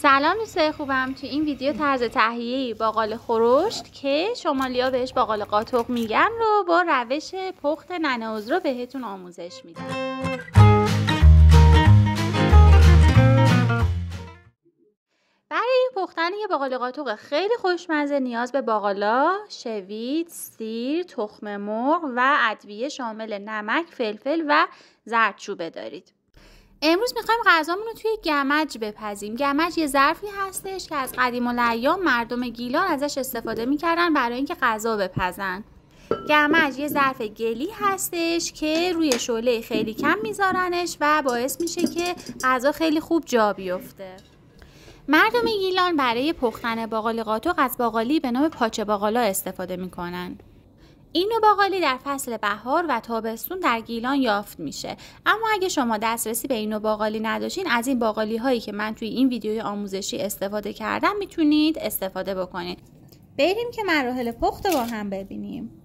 سلام دوستای خوبم. تو این ویدیو طرز تهیه باقال خورشت که شمالیا بهش باقال قاتق میگن رو با روش پخت ننه عذرا بهتون آموزش میدم. برای پختن یه باقال قاتق خیلی خوشمزه نیاز به باقالا، شوید، سیر، تخم مرغ و ادویه شامل نمک، فلفل و زردچوبه دارید. امروز میخوایم غذامون رو توی گمج بپزیم. گمج یه ظرفی هستش که از قدیم الایام مردم گیلان ازش استفاده میکردن برای اینکه غذا بپزن. گمج یه ظرف گلی هستش که روی شعله خیلی کم میذارنش و باعث میشه که غذا خیلی خوب جا بیفته. مردم گیلان برای پختن باقال قاتق از باقالی به نام پاچه باقالا استفاده میکنن. این نوع باقالی در فصل بهار و تابستون در گیلان یافت میشه. اما اگه شما دسترسی به این نوع باقالی نداشتین، از این باقالی هایی که من توی این ویدیوی آموزشی استفاده کردم میتونید استفاده بکنید. بریم که مراحل پخت با هم ببینیم.